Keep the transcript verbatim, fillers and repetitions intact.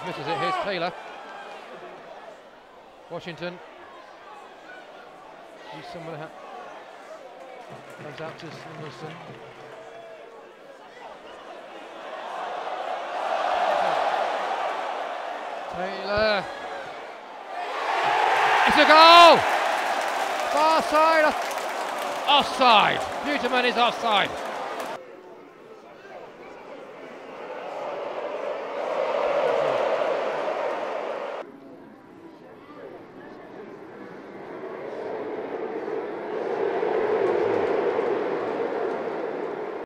misses it. Here's Taylor. Washington. He's someone ha comes out to Samuelsen. Taylor. It's a goal! Far side. Offside. Peterborough is offside.